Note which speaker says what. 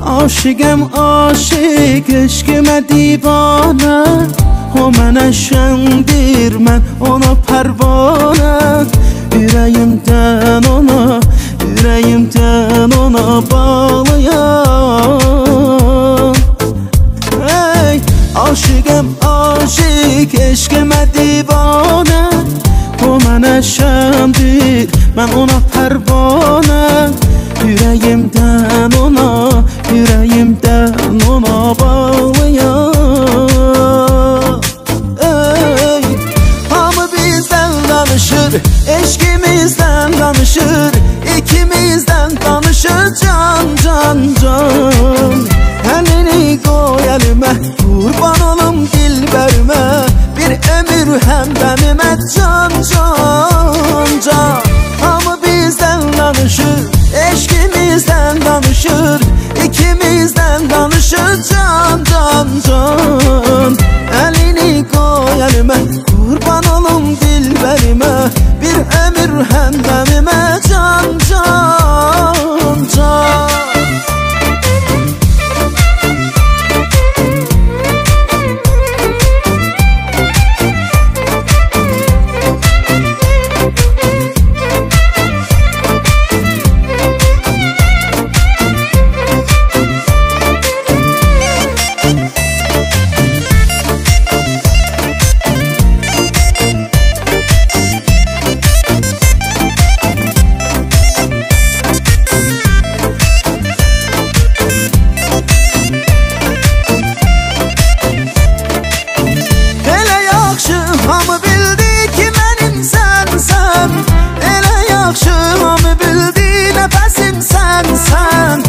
Speaker 1: Aşıqəm aşıq, eşqimə divanə. O mənə şəndir, mən ona pərvanə. Ürəyimdən ona bağlıyam. Hey, aşıqəm aşıq, eşqimə divanə. O mənə şəndir, mən ona pərvanə. Yüreğimden ona bağlıyam. Ey, hamı bizden danışır, eşkimizden danışır. İkimizden danışır can. Elini koy elime, kurban olum dilberime. Bir ömür həmdəmimə can. Hamı bizden danışır, eşkimizden danışır, ikimizden danışır can. Elini koy elime, kurban olum dilberime. Bir ömür həmdəmimə can. Hamı bildi ki mənim sənsən. Elə yaxşı hamı bildi nəfəsim sənsən.